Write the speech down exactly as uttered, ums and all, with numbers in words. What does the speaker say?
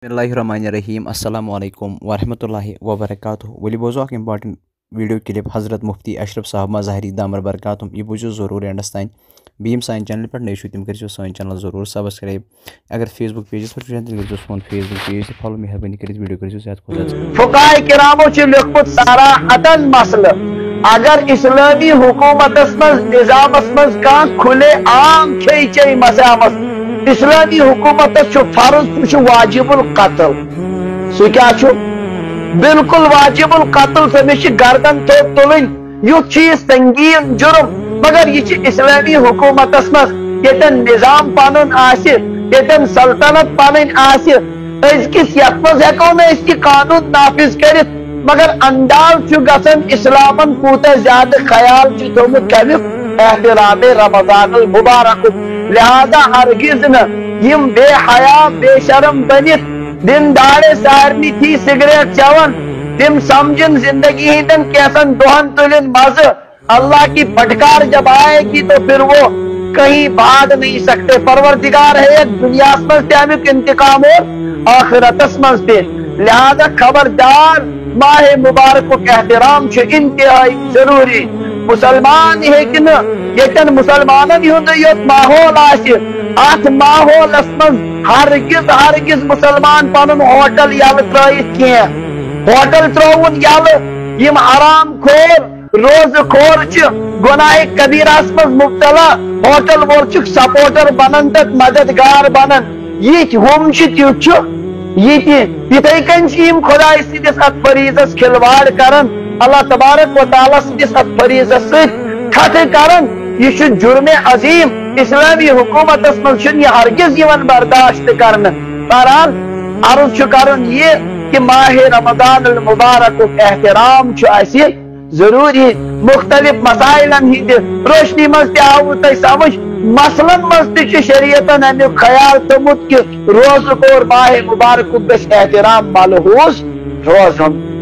Bismillahirrahmanirrahim. Assalamu alaikum warahmatullahi wabarakatuh. Wali bozo ak important video clip Hazrat Mufti Ashraf Sahab Mazahiri Damar Barakatum. Ye bozo zarur understand. Beam sign channel पर नए shooting करियो sign channel जरूर subscribe. अगर Facebook page पर channel करियो phone Facebook page follow मेहरबानी करियो video करियो ज्यादा खुदा. फुकाए किरामो च लिखत सारा अतन मसला अगर इस्लामी हुकूमत निजाम का खुले आम खे मसामत इस्लामी हुकूमत फर्ज वाजिबुल कत्ल सह क्या बिल्कुल वाजिबुल कत्ल तमिस गर्दन तो तुलन युथ चीज संगीन जुर्म मगर यह इस्लामी हुकूमत यन निजाम पन आन सल्तनत पन आजकिस हेको न कानून नाफिज कर मगर अंदाज गसन इस्लामन कूत ज्यादा ख्याल थोमुत कमिक एहतराम रमजानुल मुबारक लिहाजा हरगिज न बेहया बेशरम बनित दिन दाड़े सारनी थी सिगरेट चवन तिम समझन जिंदगी हिंदन कैसन दोहन तुलिन मज अल्लाह की फटकार जब आएगी तो फिर वो कहीं भाग नहीं सकते. परवरदिगार है दुनिया में इंतकाम और आखिरत में. लिहाजा खबरदार माह मुबारक को एहतराम इंतहाई जरूरी. मुसलमान है कि न ये मुसलमान माहौल अत माहौल हरगिज हरगिज मुसलमान पन होटल यल त्रित होटल त्रोन यल हराम खोर रोज खोर गुनाह कबीरा मुब्तला होटल वोल सपोर्टर बनन तक मददगार बनन ये हम तुथ इथे कन खुदा सदिस अत फरीजस खिलवाड़ करन अल्लाह तबारक व तआला सदिस अत फरीजस खत करन यह जुर्म अजीम इस्लामी हुकूमत मज हरगिज बर्दाश्त करन. बहरहाल अर्ज करन ये कि माह रमजान मुबारक एहतराम जरूरी. मुख्तलिफ मसाइलन हिंद रोशनी मज आव तह समझ मसलन मज शरीयतन अमुक ख्याल थोमुत कि रोज और माह मुबारक एहतराम मलहूज रोजन.